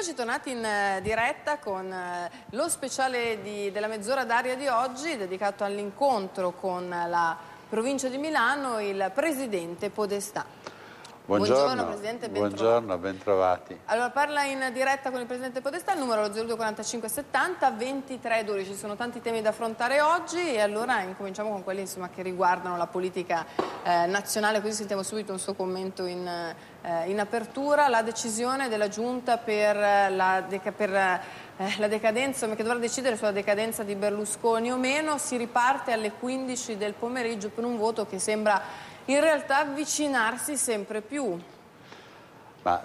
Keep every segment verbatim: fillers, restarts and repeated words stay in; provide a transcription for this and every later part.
Eccoci tornati in eh, diretta con eh, lo speciale di, della mezz'ora d'aria di oggi, dedicato all'incontro con la provincia di Milano, il presidente Podestà. Buongiorno, buongiorno Presidente, ben buongiorno, ben trovati. Allora, parla in diretta con il Presidente Podestà, il numero zero due quarantacinque settanta ventitré dodici. Ci sono tanti temi da affrontare oggi e allora incominciamo con quelli insomma, che riguardano la politica eh, nazionale, così sentiamo subito un suo commento in, eh, in apertura. La decisione della Giunta per la, deca per, eh, la decadenza, che dovrà decidere sulla decadenza di Berlusconi o meno, si riparte alle quindici del pomeriggio per un voto che sembra in realtà avvicinarsi sempre più. Ma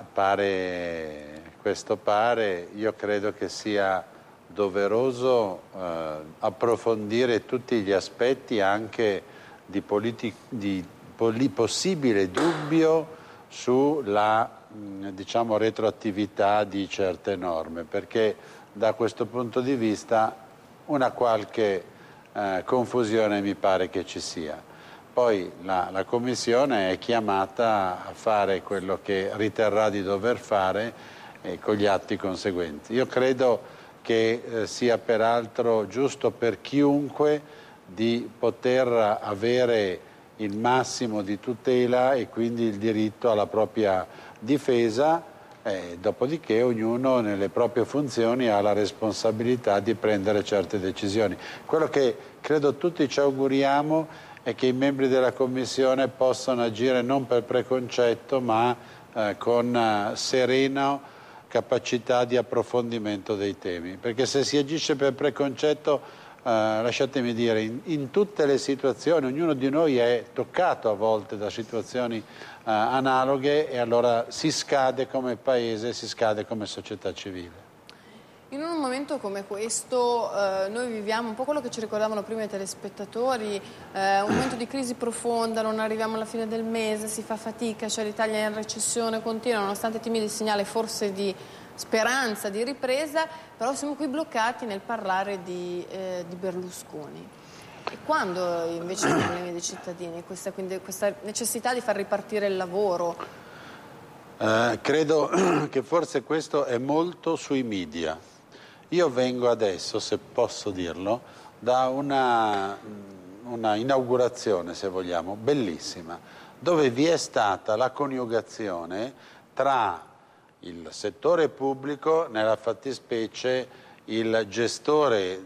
pare, questo pare, io credo che sia doveroso eh, approfondire tutti gli aspetti anche di, di poli possibile dubbio sulla mh, diciamo, retroattività di certe norme, perché da questo punto di vista una qualche eh, confusione mi pare che ci sia. Poi la, la Commissione è chiamata a fare quello che riterrà di dover fare eh, con gli atti conseguenti. Io credo che eh, sia peraltro giusto per chiunque di poter avere il massimo di tutela e quindi il diritto alla propria difesa, eh, dopodiché ognuno nelle proprie funzioni ha la responsabilità di prendere certe decisioni. Quello che credo tutti ci auguriamo è che i membri della Commissione possano agire non per preconcetto ma eh, con eh, serena capacità di approfondimento dei temi, perché se si agisce per preconcetto, eh, lasciatemi dire, in, in tutte le situazioni, ognuno di noi è toccato a volte da situazioni eh, analoghe e allora si scade come Paese, si scade come società civile. In un momento come questo eh, noi viviamo un po' quello che ci ricordavano prima i telespettatori, eh, un momento di crisi profonda, non arriviamo alla fine del mese, si fa fatica, cioè l'Italia è in recessione continua, nonostante timidi segnali forse di speranza, di ripresa, però siamo qui bloccati nel parlare di, eh, di Berlusconi. E quando invece i problemi dei cittadini, questa, quindi, questa necessità di far ripartire il lavoro? Eh, credo che forse questo è molto sui media. Io vengo adesso, se posso dirlo, da una, una inaugurazione, se vogliamo, bellissima, dove vi è stata la coniugazione tra il settore pubblico, nella fattispecie il gestore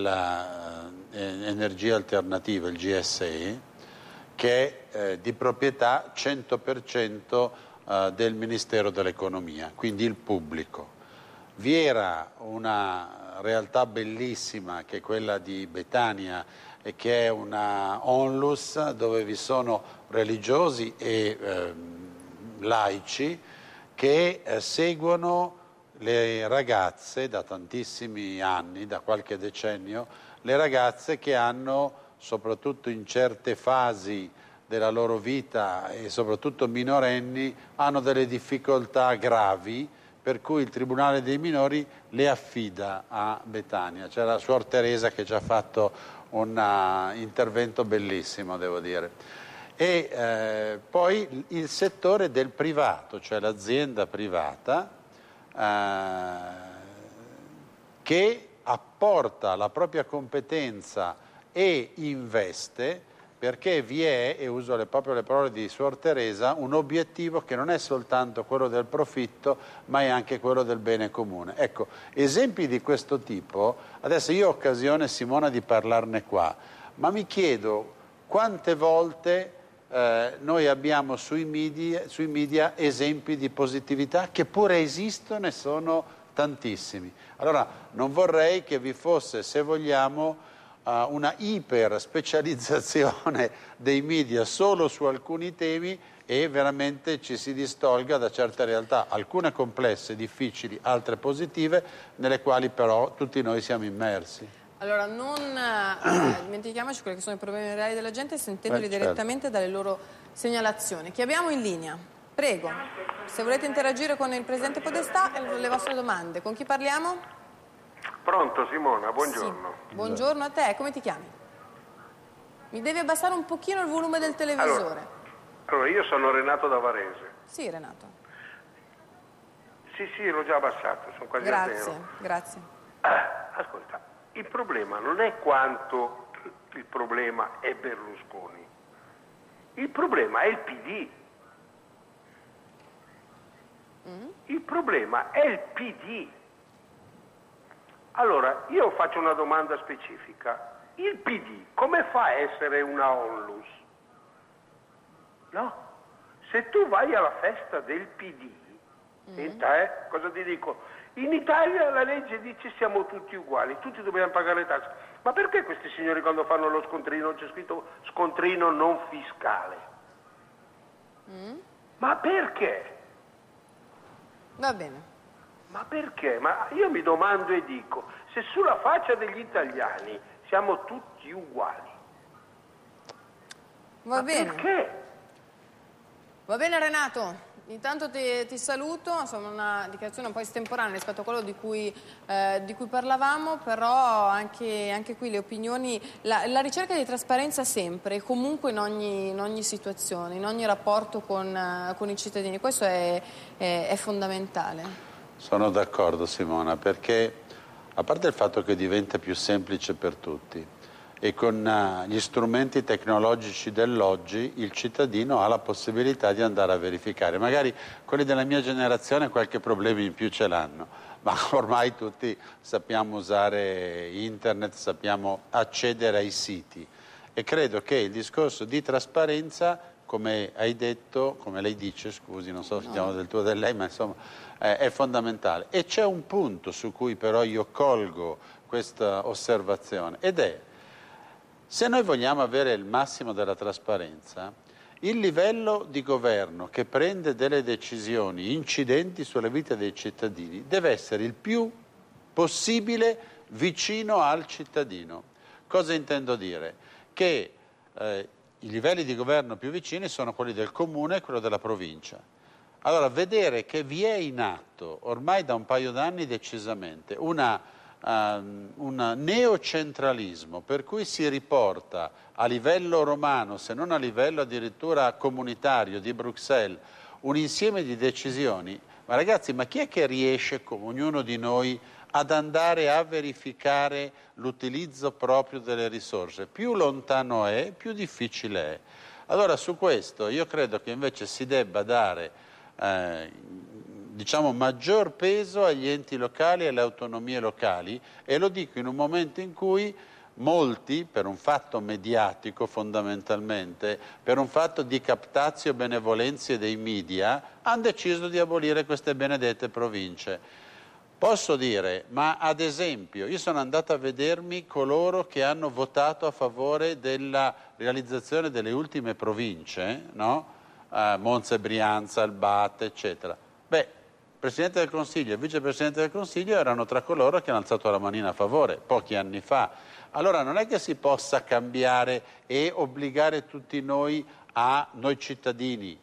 dell'energia alternativa, il G S E, che è eh, di proprietà cento per cento eh, del Ministero dell'Economia, quindi il pubblico. Vi era una realtà bellissima che è quella di Betania e che è una onlus dove vi sono religiosi e eh, laici che eh, seguono le ragazze da tantissimi anni, da qualche decennio, le ragazze che hanno soprattutto in certe fasi della loro vita e soprattutto minorenni hanno delle difficoltà gravi per cui il Tribunale dei minori le affida a Betania. C'è la Suor Teresa che ci ha fatto un uh, intervento bellissimo, devo dire. E eh, poi il settore del privato, cioè l'azienda privata, eh, che apporta la propria competenza e investe, perché vi è, e uso le, proprio le parole di Suor Teresa, un obiettivo che non è soltanto quello del profitto, ma è anche quello del bene comune. Ecco, esempi di questo tipo, adesso io ho occasione, Simona, di parlarne qua, ma mi chiedo quante volte eh, noi abbiamo sui media, sui media esempi di positività che pure esistono e sono tantissimi. Allora, non vorrei che vi fosse, se vogliamo, una iper specializzazione dei media solo su alcuni temi e veramente ci si distolga da certe realtà, alcune complesse, difficili, altre positive, nelle quali però tutti noi siamo immersi. Allora, non eh, dimentichiamoci quelli che sono i problemi reali della gente, sentendoli eh, certo. direttamente dalle loro segnalazioni. Chi abbiamo in linea? Prego, se volete interagire con il Presidente Podestà e le vostre domande. Con chi parliamo? Pronto Simona, buongiorno. Sì. Buongiorno a te, come ti chiami? Mi devi abbassare un pochino il volume del televisore. Allora, allora io sono Renato da Varese. Sì, Renato. Sì, sì, l'ho già abbassato, sono quasi grazie, a zero. Grazie. Ah, ascolta, il problema non è quanto il problema è Berlusconi, il problema è il P D. Mm. Il problema è il P D. Allora, io faccio una domanda specifica. Il P D come fa a essere una onlus? No? Se tu vai alla festa del P D, mm. senta, eh, cosa ti dico? In Italia la legge dice siamo tutti uguali, tutti dobbiamo pagare le tasse. Ma perché questi signori quando fanno lo scontrino c'è scritto scontrino non fiscale? Mm. Ma perché? Va bene. Ma perché? Ma io mi domando e dico, se sulla faccia degli italiani siamo tutti uguali, va ma bene. Perché? Va bene Renato, intanto ti, ti saluto, insomma una dichiarazione un po' estemporanea rispetto a quello di cui, eh, di cui parlavamo, però anche, anche qui le opinioni, la, la ricerca di trasparenza sempre, comunque in ogni, in ogni situazione, in ogni rapporto con, uh, con i cittadini, questo è, è, è fondamentale. Sono d'accordo Simona, perché a parte il fatto che diventa più semplice per tutti e con uh, gli strumenti tecnologici dell'oggi il cittadino ha la possibilità di andare a verificare. Magari quelli della mia generazione qualche problema in più ce l'hanno, ma ormai tutti sappiamo usare internet, sappiamo accedere ai siti e credo che il discorso di trasparenza, come hai detto, come lei dice, scusi, non so se stiamo del tuo o del lei, ma insomma eh, è fondamentale. E c'è un punto su cui però io colgo questa osservazione ed è: se noi vogliamo avere il massimo della trasparenza, il livello di governo che prende delle decisioni incidenti sulla vita dei cittadini deve essere il più possibile vicino al cittadino. Cosa intendo dire? Che eh, i livelli di governo più vicini sono quelli del comune e quello della provincia. Allora, vedere che vi è in atto, ormai da un paio d'anni decisamente, una, uh, un neocentralismo per cui si riporta a livello romano, se non a livello addirittura comunitario di Bruxelles, un insieme di decisioni, ma ragazzi, ma chi è che riesce, come ognuno di noi, ad andare a verificare l'utilizzo proprio delle risorse? Più lontano è, più difficile è. Allora su questo io credo che invece si debba dare eh, diciamo maggior peso agli enti locali e alle autonomie locali, e lo dico in un momento in cui molti, per un fatto mediatico fondamentalmente, per un fatto di captatio benevolenzie dei media, hanno deciso di abolire queste benedette province. Posso dire, ma ad esempio, io sono andato a vedermi coloro che hanno votato a favore della realizzazione delle ultime province, no? Uh, Monza e Brianza, Albate, eccetera. Beh, il Presidente del Consiglio e il Vicepresidente del Consiglio erano tra coloro che hanno alzato la manina a favore, pochi anni fa. Allora non è che si possa cambiare e obbligare tutti noi, a noi cittadini,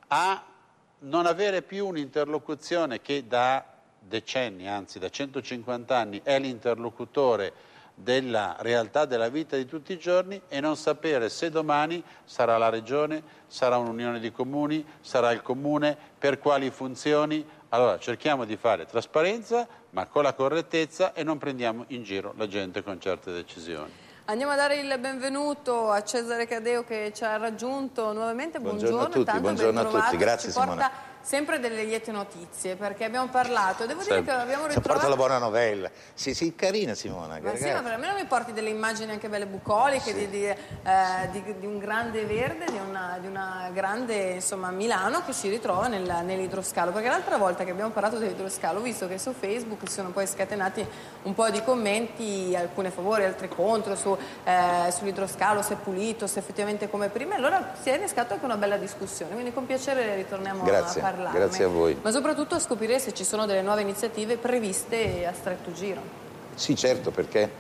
a non avere più un'interlocuzione che da decenni, anzi da centocinquanta anni, è l'interlocutore della realtà della vita di tutti i giorni, e non sapere se domani sarà la regione, sarà un'unione di comuni, sarà il comune, per quali funzioni. Allora cerchiamo di fare trasparenza, ma con la correttezza, e non prendiamo in giro la gente con certe decisioni. Andiamo a dare il benvenuto a Cesare Cadeo che ci ha raggiunto nuovamente. Buongiorno, buongiorno a tutti, buongiorno a tutti, grazie ci porta Simona. Sempre delle liete notizie, perché abbiamo parlato, devo dire che abbiamo ritrovato... Porta la buona novella. Sì, sì, carina Simona. Ma sì, ma per almeno mi porti delle immagini anche belle bucoliche, sì. di, di, eh, di, di un grande verde, di una, di una grande insomma Milano che si ritrova nel, nell'idroscalo, perché l'altra volta che abbiamo parlato dell'idroscalo ho visto che su Facebook si sono poi scatenati un po' di commenti, alcune favori, altre contro, su, eh, sull'idroscalo, se è pulito, se effettivamente come prima, allora si è innescata anche una bella discussione, quindi con piacere ritorniamo Grazie. a parlare. Grazie a voi. Ma soprattutto a scoprire se ci sono delle nuove iniziative previste a stretto giro. Sì, certo, perché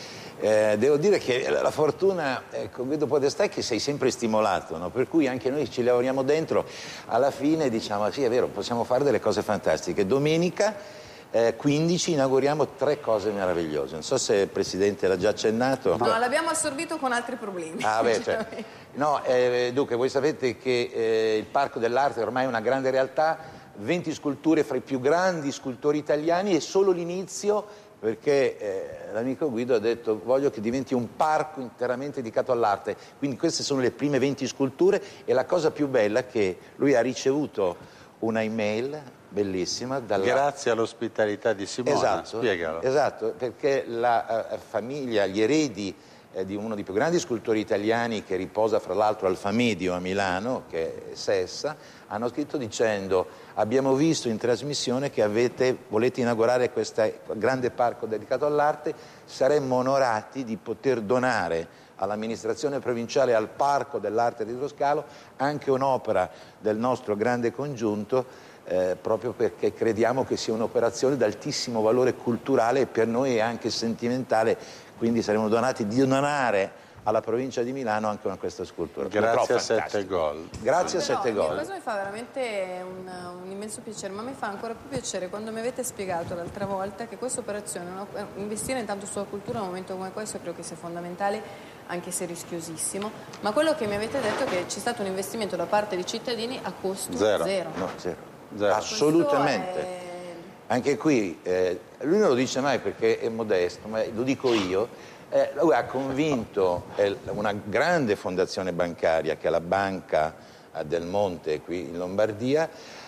eh, devo dire che la fortuna, ecco, vedo Podestà che sei sempre stimolato, no? Per cui anche noi ci lavoriamo dentro, alla fine diciamo sì è vero, possiamo fare delle cose fantastiche. Domenica eh, quindici inauguriamo tre cose meravigliose, non so se il Presidente l'ha già accennato. No, l'abbiamo assorbito con altri problemi. Ah, beh, cioè, no, eh, dunque voi sapete che eh, il Parco dell'Arte ormai è una grande realtà, venti sculture fra i più grandi scultori italiani, è solo l'inizio, perché eh, l'amico Guido ha detto voglio che diventi un parco interamente dedicato all'arte, quindi queste sono le prime venti sculture, e la cosa più bella è che lui ha ricevuto una email bellissima dalla... Grazie all'ospitalità di Simona, esatto, spiegalo. Esatto, perché la uh, famiglia, gli eredi eh, di uno dei più grandi scultori italiani, che riposa fra l'altro al Famedio a Milano, che è Sessa, hanno scritto dicendo: abbiamo visto in trasmissione che avete, volete inaugurare questo grande parco dedicato all'arte, saremmo onorati di poter donare all'amministrazione provinciale e al Parco dell'Arte di Troscalo anche un'opera del nostro grande congiunto, eh, proprio perché crediamo che sia un'operazione d'altissimo valore culturale e per noi è anche sentimentale, quindi saremmo donati di donare alla provincia di Milano anche una questa scultura. Grazie a sette gol. Grazie a sette gol. Questo mi fa veramente un, un immenso piacere, ma mi fa ancora più piacere quando mi avete spiegato l'altra volta che questa operazione, no, investire intanto sulla cultura in un momento come questo credo che sia fondamentale, anche se rischiosissimo, ma quello che mi avete detto è che c'è stato un investimento da parte dei cittadini a costo zero. Zero. No, zero. Zero. Assolutamente. È... Anche qui, eh, lui non lo dice mai perché è modesto, ma lo dico io. Eh, lui ha convinto eh, una grande fondazione bancaria, che è la Banca del Monte qui in Lombardia,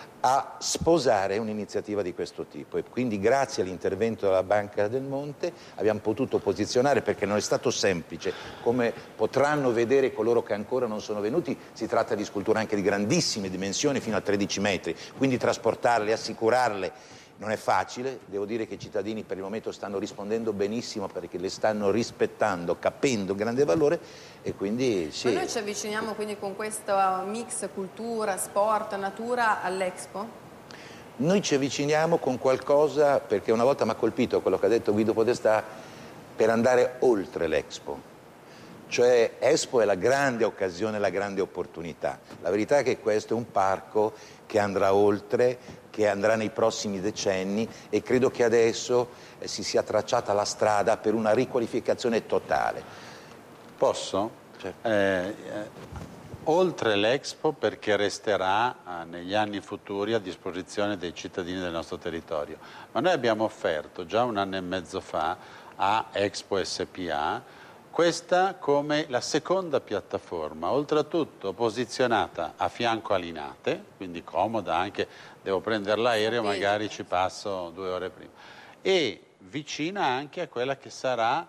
a sposare un'iniziativa di questo tipo, e quindi grazie all'intervento della Banca del Monte abbiamo potuto posizionare, perché non è stato semplice, come potranno vedere coloro che ancora non sono venuti, si tratta di sculture anche di grandissime dimensioni, fino a tredici metri, quindi trasportarle, assicurarle non è facile. Devo dire che i cittadini per il momento stanno rispondendo benissimo, perché le stanno rispettando, capendo il grande valore, e quindi sì. Ma noi ci avviciniamo quindi con questo mix cultura, sport, natura all'Expo? Noi ci avviciniamo con qualcosa, perché una volta mi ha colpito quello che ha detto Guido Podestà, per andare oltre l'Expo. Cioè Expo è la grande occasione, la grande opportunità. La verità è che questo è un parco che andrà oltre, che andrà nei prossimi decenni, e credo che adesso eh, si sia tracciata la strada per una riqualificazione totale. Posso? Certo. Eh, eh, oltre l'Expo, perché resterà eh, negli anni futuri a disposizione dei cittadini del nostro territorio. Ma noi abbiamo offerto già un anno e mezzo fa a Expo S P A questa come la seconda piattaforma, oltretutto posizionata a fianco a Linate, quindi comoda anche, devo prendere l'aereo, magari ci passo due ore prima, e vicina anche a quella che sarà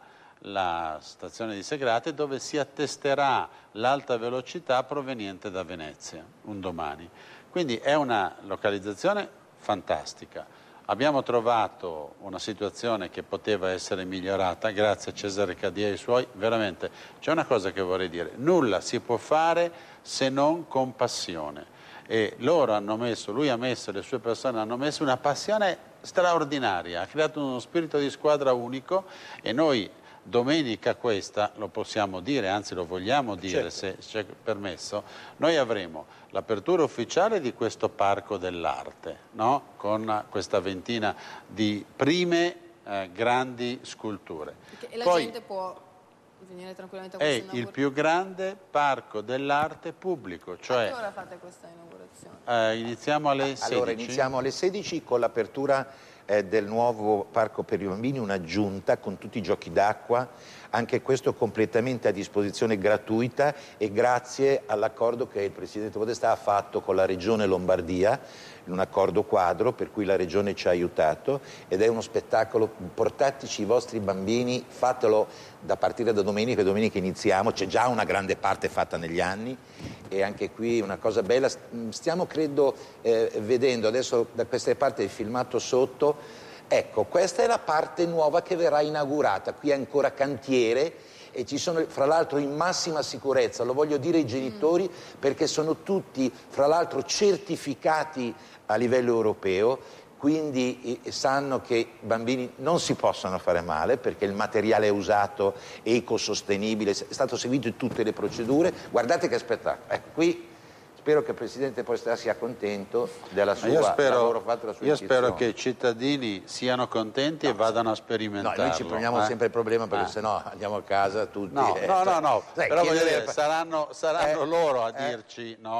la stazione di Segrate, dove si attesterà l'alta velocità proveniente da Venezia un domani. Quindi è una localizzazione fantastica. Abbiamo trovato una situazione che poteva essere migliorata, grazie a Cesare Cadia e ai suoi. Veramente c'è una cosa che vorrei dire: nulla si può fare se non con passione, e loro hanno messo, lui ha messo, le sue persone hanno messo una passione straordinaria, ha creato uno spirito di squadra unico, e noi domenica questa, lo possiamo dire, anzi lo vogliamo dire, certo, se c'è permesso, noi avremo l'apertura ufficiale di questo Parco dell'Arte, no? Con questa ventina di prime eh, grandi sculture. E la Poi, gente può venire tranquillamente a questa inaugurazione. È il più grande Parco dell'Arte pubblico. Cioè, a che ora fate questa inaugurazione? Eh, iniziamo alle sedici. Allora, iniziamo alle sedici con l'apertura eh, del nuovo Parco per i bambini, un'aggiunta con tutti i giochi d'acqua, anche questo completamente a disposizione gratuita, e grazie all'accordo che il Presidente Podestà ha fatto con la Regione Lombardia, in un accordo quadro per cui la Regione ci ha aiutato, ed è uno spettacolo. Portateci i vostri bambini, fatelo da partire da domenica, domenica iniziamo, c'è già una grande parte fatta negli anni, e anche qui una cosa bella, stiamo credo eh, vedendo adesso da queste parti il filmato sotto. Ecco, questa è la parte nuova che verrà inaugurata, qui è ancora cantiere, e ci sono fra l'altro in massima sicurezza, lo voglio dire ai genitori, perché sono tutti fra l'altro certificati a livello europeo, quindi sanno che i bambini non si possono fare male, perché il materiale usato è ecosostenibile, è stato seguito in tutte le procedure. Guardate che spettacolo, ecco qui. Spero che il Presidente Podestà sia contento della sua io spero, lavoro fatto, della sua Io iscrizione. spero che i cittadini siano contenti no, e vadano a sperimentarlo. No, noi ci poniamo eh? sempre il problema, perché eh. sennò andiamo a casa tutti. No, eh, no, no, no. Sai, però voglio chiedere... dire, saranno, saranno eh, loro a eh. dirci, no?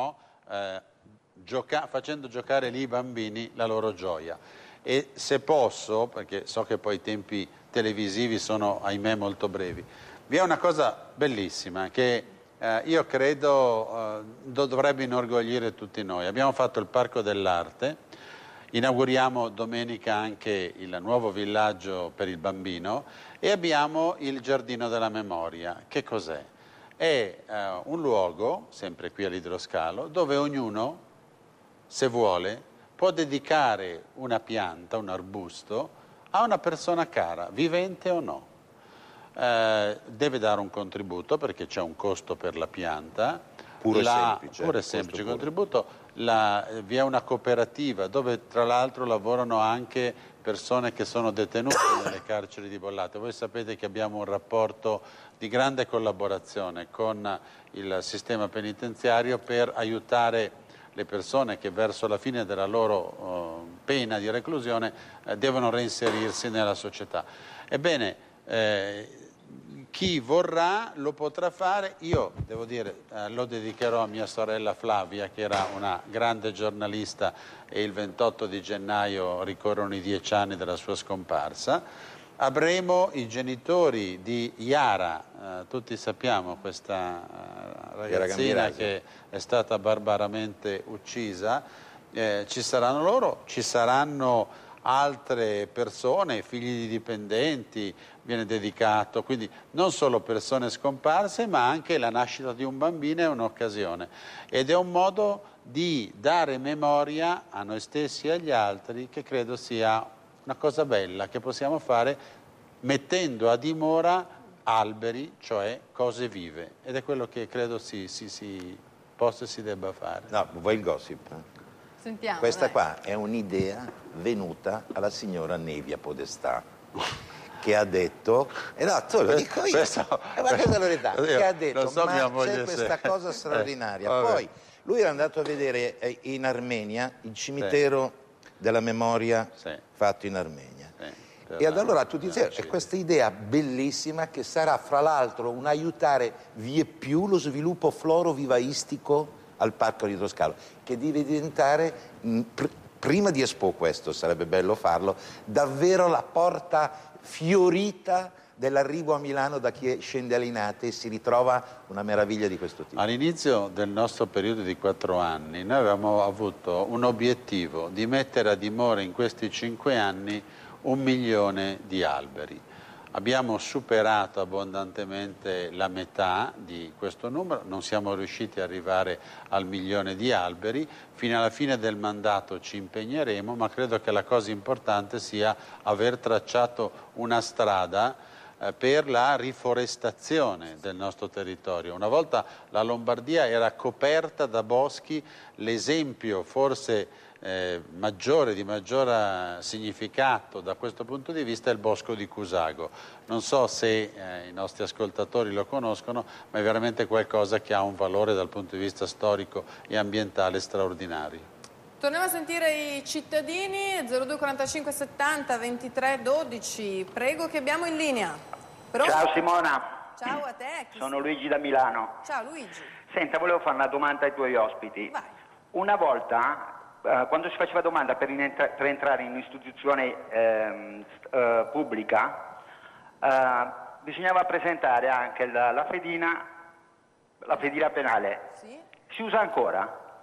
eh, gioca- facendo giocare lì i bambini la loro gioia. E se posso, perché so che poi i tempi televisivi sono ahimè molto brevi, vi è una cosa bellissima che eh, io credo eh, dovrebbe inorgoglire tutti noi. Abbiamo fatto il Parco dell'Arte, inauguriamo domenica anche il nuovo villaggio per il bambino e abbiamo il Giardino della Memoria. Che cos'è? È eh, un luogo, sempre qui all'Idroscalo, dove ognuno, se vuole, può dedicare una pianta, un arbusto, a una persona cara, vivente o no. Eh, deve dare un contributo perché c'è un costo per la pianta. Puro e la, semplice. Puro e semplice contributo. La, vi è una cooperativa dove tra l'altro lavorano anche persone che sono detenute nelle carceri di Bollate. Voi sapete che abbiamo un rapporto di grande collaborazione con il sistema penitenziario per aiutare le persone che verso la fine della loro uh, pena di reclusione eh, devono reinserirsi nella società. Ebbene, eh, chi vorrà lo potrà fare. Io devo dire, eh, lo dedicherò a mia sorella Flavia, che era una grande giornalista, e il ventotto di gennaio ricorrono i dieci anni della sua scomparsa. Avremo i genitori di Iara, eh, tutti sappiamo questa eh, ragazzina che è stata barbaramente uccisa, eh, ci saranno loro, ci saranno altre persone, figli di dipendenti, viene dedicato, quindi non solo persone scomparse, ma anche la nascita di un bambino è un'occasione ed è un modo di dare memoria a noi stessi e agli altri, che credo sia una cosa bella che possiamo fare mettendo a dimora alberi, cioè cose vive, ed è quello che credo si, si, si possa e si debba fare. No, vuoi il gossip? Sentiamo, Questa dai. qua è un'idea venuta alla signora Nevia Podestà, che ha detto, e eh no, tu lo dico io, Questo, eh, ma questa è la verità, che ha detto, so, ma moglie c'è questa se... cosa straordinaria. Eh, Poi lui era andato a vedere eh, in Armenia il cimitero sì. della memoria sì. fatto in Armenia. Sì. E allora tu dici, è questa idea bellissima che sarà fra l'altro un aiutare vie più lo sviluppo florovivaistico al Parco di Toscano, che deve diventare, pr- prima di Expo questo sarebbe bello farlo, davvero la porta fiorita dell'arrivo a Milano da chi scende a Linate e si ritrova una meraviglia di questo tipo. All'inizio del nostro periodo di quattro anni noi avevamo avuto un obiettivo di mettere a dimora in questi cinque anni un milione di alberi. Abbiamo superato abbondantemente la metà di questo numero, non siamo riusciti ad arrivare al milione di alberi, fino alla fine del mandato ci impegneremo, ma credo che la cosa importante sia aver tracciato una strada eh, per la riforestazione del nostro territorio. Una volta la Lombardia era coperta da boschi, l'esempio forse Eh, maggiore, di maggior significato da questo punto di vista è il bosco di Cusago. Non so se eh, i nostri ascoltatori lo conoscono, ma è veramente qualcosa che ha un valore dal punto di vista storico e ambientale straordinario. Torniamo a sentire i cittadini. Zero due quarantacinque settanta ventitré dodici, prego, che abbiamo in linea. Pronto? Ciao Simona. Ciao a te. Sono Luigi da Milano. Ciao Luigi. Senta, volevo fare una domanda ai tuoi ospiti. Vai. Una volta, Uh, quando si faceva domanda per, inentra- per entrare in un'istituzione ehm, uh, pubblica, uh, bisognava presentare anche la, la fedina, la fedina penale. Sì? Si usa ancora?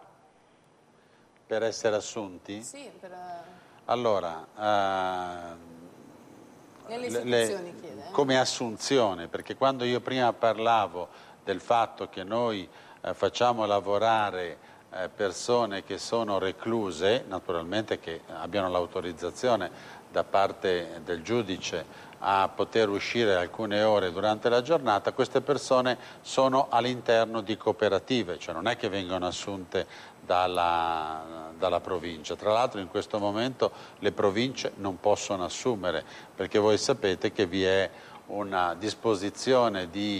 Per essere assunti? Sì, per... Allora, uh, nelle istituzioni le, chiede. Eh? Come assunzione, perché quando io prima parlavo del fatto che noi uh, facciamo lavorare persone che sono recluse, naturalmente che abbiano l'autorizzazione da parte del giudice a poter uscire alcune ore durante la giornata, queste persone sono all'interno di cooperative, cioè non è che vengono assunte dalla, dalla provincia. Tra l'altro in questo momento le province non possono assumere, perché voi sapete che vi è una disposizione di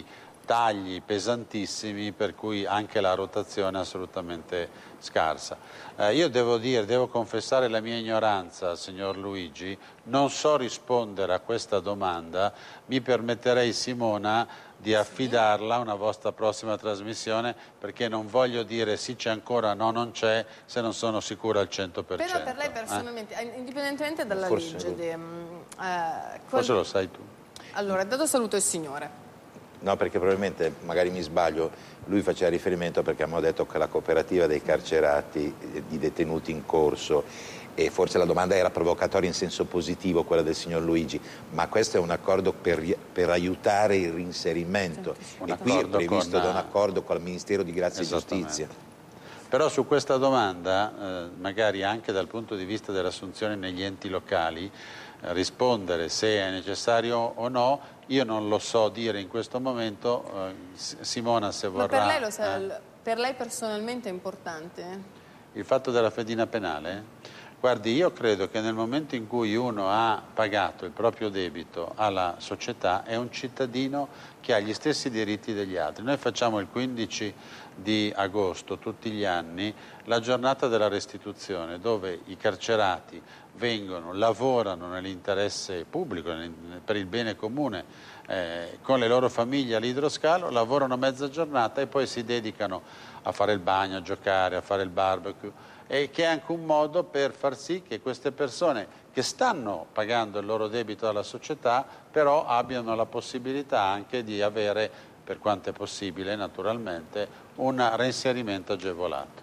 tagli pesantissimi, per cui anche la rotazione è assolutamente scarsa. Eh, io devo dire, devo confessare la mia ignoranza, signor Luigi, non so rispondere a questa domanda, mi permetterei, Simona, di affidarla a una vostra prossima trasmissione, perché non voglio dire sì c'è ancora, no non c'è, se non sono sicuro al cento per cento. Però per lei personalmente, eh? indipendentemente dalla Forse legge, de, eh, Forse qual... lo sai tu. Allora, dato saluto il signore. No, perché probabilmente, magari mi sbaglio, lui faceva riferimento perché abbiamo detto che la cooperativa dei carcerati, eh, di detenuti in corso, e forse la domanda era provocatoria in senso positivo, quella del signor Luigi, ma questo è un accordo per, per aiutare il reinserimento, Un e qui è previsto con, da un accordo con il Ministero di Grazia e Giustizia. Però su questa domanda, eh, magari anche dal punto di vista dell'assunzione negli enti locali, eh, rispondere se è necessario o no, io non lo so dire in questo momento. eh, Simona, se vorrà... Ma per lei, lo sa, eh, per lei personalmente è importante? Il fatto della fedina penale? Guardi, io credo che nel momento in cui uno ha pagato il proprio debito alla società è un cittadino che ha gli stessi diritti degli altri. Noi facciamo il quindici di agosto tutti gli anni la giornata della restituzione, dove i carcerati vengono, lavorano nell'interesse pubblico, per il bene comune, eh, con le loro famiglie all'idroscalo, lavorano mezza giornata e poi si dedicano a fare il bagno, a giocare, a fare il barbecue, e che è anche un modo per far sì che queste persone che stanno pagando il loro debito alla società però abbiano la possibilità anche di avere, per quanto è possibile naturalmente, un reinserimento agevolato.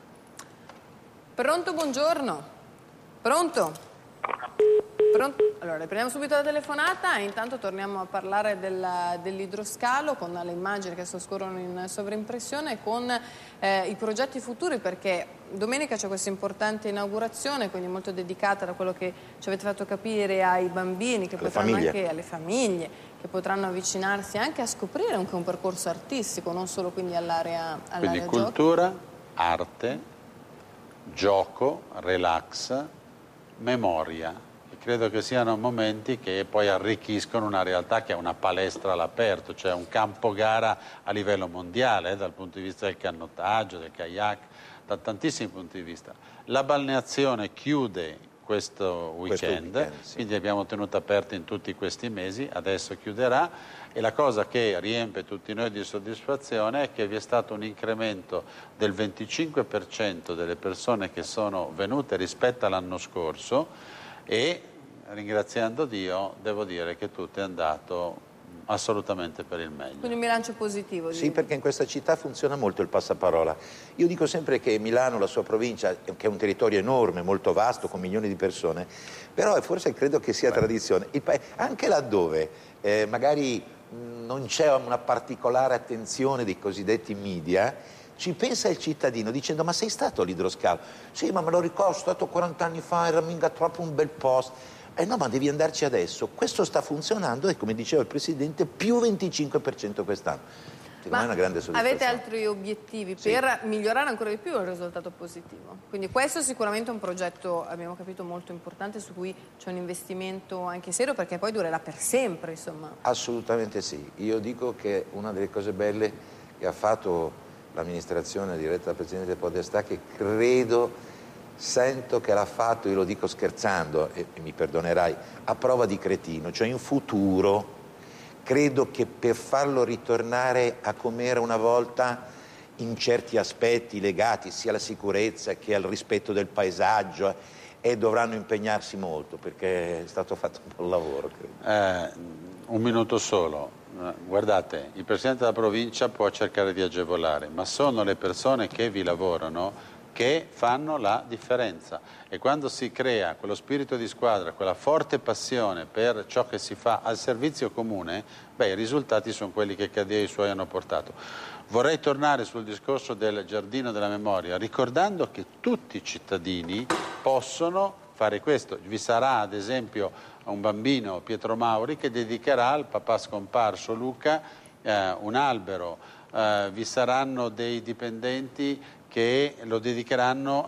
Pronto, buongiorno. Pronto? Pronto? Allora, riprendiamo subito la telefonata e intanto torniamo a parlare del, dell'idroscalo con le immagini che scorrono in sovraimpressione e con eh, i progetti futuri, perché domenica c'è questa importante inaugurazione, quindi molto dedicata da quello che ci avete fatto capire ai bambini, che alle potranno famiglie. anche alle famiglie, che potranno avvicinarsi anche a scoprire anche un percorso artistico, non solo quindi all'area Quindi all'area cultura, giochi. arte, gioco, relax, memoria. Credo che siano momenti che poi arricchiscono una realtà che è una palestra all'aperto, cioè un campo gara a livello mondiale, eh, dal punto di vista del canottaggio, del kayak, da tantissimi punti di vista. La balneazione chiude questo weekend, Questo weekend, sì. Quindi abbiamo tenuto aperto in tutti questi mesi, adesso chiuderà, e la cosa che riempie tutti noi di soddisfazione è che vi è stato un incremento del venticinque per cento delle persone che sono venute rispetto all'anno scorso, e ringraziando Dio devo dire che tutto è andato assolutamente per il meglio. Quindi un bilancio positivo. Sì, perché in questa città funziona molto il passaparola. Io dico sempre che Milano, la sua provincia, che è un territorio enorme, molto vasto, con milioni di persone, però forse credo che sia Beh. tradizione. Il pa- anche laddove eh, magari mh, non c'è una particolare attenzione dei cosiddetti media, ci pensa il cittadino dicendo: ma sei stato all'idroscalo? Sì, ma me lo ricordo, sono stato quaranta anni fa, era mica troppo un bel posto. Eh no, ma devi andarci adesso. Questo sta funzionando e, come diceva il Presidente, più venticinque per cento quest'anno. Ma è una grande soddisfazione. Avete altri obiettivi Sì. per migliorare ancora di più il risultato positivo? Quindi questo è sicuramente un progetto, abbiamo capito, molto importante, su cui c'è un investimento anche serio, perché poi durerà per sempre, insomma. Assolutamente sì. Io dico che una delle cose belle che ha fatto l'amministrazione diretta dal Presidente Podestà, che credo, sento che l'ha fatto, io lo dico scherzando e, e mi perdonerai, a prova di cretino, cioè in futuro credo che per farlo ritornare a com'era una volta in certi aspetti legati sia alla sicurezza che al rispetto del paesaggio, eh, e dovranno impegnarsi molto, perché è stato fatto un buon lavoro, credo. Eh, un minuto solo. Guardate, il Presidente della provincia può cercare di agevolare, ma sono le persone che vi lavorano che fanno la differenza, e quando si crea quello spirito di squadra, quella forte passione per ciò che si fa al servizio comune, beh, i risultati sono quelli che Cadia e i suoi hanno portato. Vorrei tornare sul discorso del giardino della memoria, ricordando che tutti i cittadini possono fare questo. Vi sarà ad esempio un bambino, Pietro Mauri, che dedicherà al papà scomparso Luca eh, un albero, eh, vi saranno dei dipendenti che lo dedicheranno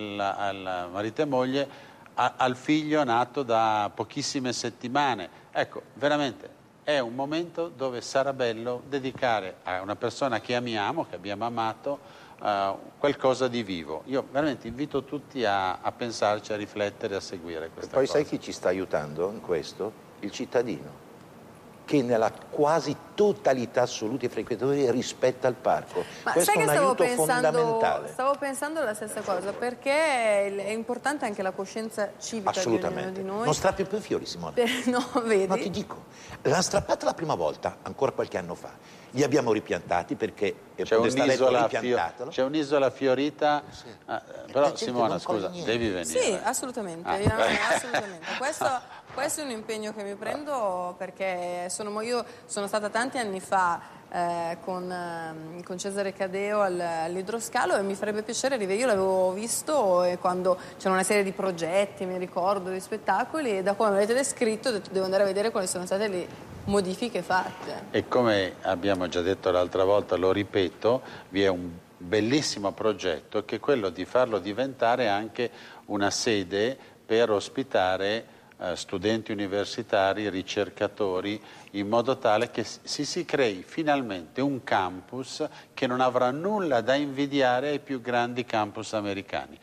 al marito e moglie, a, al figlio nato da pochissime settimane. Ecco, veramente è un momento dove sarà bello dedicare a una persona che amiamo, che abbiamo amato, Uh, qualcosa di vivo. Io veramente invito tutti a, a pensarci, a riflettere, a seguire questa Poi cosa. sai chi ci sta aiutando in questo? Il cittadino, che nella quasi totalità assoluta dei frequentatori rispetta il parco. Ma Questo sai è che un stavo aiuto pensando, fondamentale. stavo pensando la stessa cosa, perché è importante anche la coscienza civica di ognuno di noi. Non strappi più i fiori, Simone. Per, no, vedi? Ma ti dico, l'hanno strappata la prima volta, ancora qualche anno fa. Li abbiamo ripiantati perché c'è un'isola ripiantatelo. C'è un'isola fiorita, sì. eh, però Simona, scusa, devi venire. Sì, assolutamente, ah. io, assolutamente. Questo, questo è un impegno che mi prendo perché sono, io sono stata tanti anni fa eh, con, eh, con Cesare Cadeo al, all'idroscalo e mi farebbe piacere rivedere. Io l'avevo visto e quando c'era una serie di progetti, mi ricordo, di spettacoli, e da come avete descritto ho detto devo andare a vedere quali sono state le modifiche fatte. E come abbiamo già detto l'altra volta, lo ripeto, vi è un bellissimo progetto che è quello di farlo diventare anche una sede per ospitare eh, studenti universitari, ricercatori, in modo tale che si, si crei finalmente un campus che non avrà nulla da invidiare ai più grandi campus americani.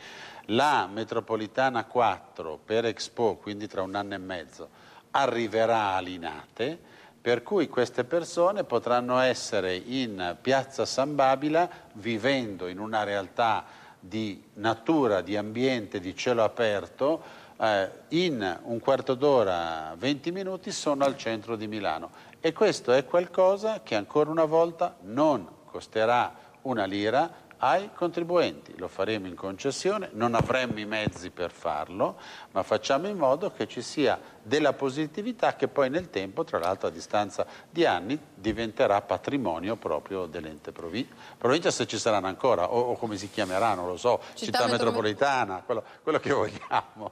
La metropolitana quattro per Expo, quindi tra un anno e mezzo, arriverà a Linate, per cui queste persone potranno essere in piazza San Babila vivendo in una realtà di natura, di ambiente, di cielo aperto, eh, in un quarto d'ora, venti minuti sono al centro di Milano. E questo è qualcosa che ancora una volta non costerà una lira ai contribuenti. Lo faremo in concessione, non avremmo i mezzi per farlo, ma facciamo in modo che ci sia della positività che poi nel tempo, tra l'altro a distanza di anni, diventerà patrimonio proprio dell'ente provincia. Provincia se ci saranno ancora, o, o come si chiameranno, lo so, città, città metropolitana, quello, quello che vogliamo.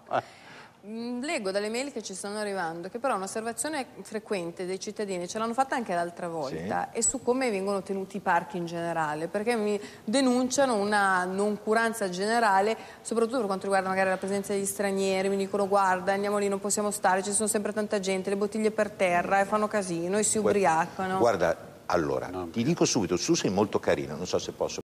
Leggo dalle mail che ci stanno arrivando che però un'osservazione frequente dei cittadini, ce l'hanno fatta anche l'altra volta, sì, è su come vengono tenuti i parchi in generale, perché mi denunciano una noncuranza generale, soprattutto per quanto riguarda magari la presenza degli stranieri, mi dicono guarda andiamo lì, non possiamo stare, ci sono sempre tanta gente, le bottiglie per terra e fanno casino e si ubriacano. Guarda, allora, no. ti dico subito, tu sei molto carina, non so se posso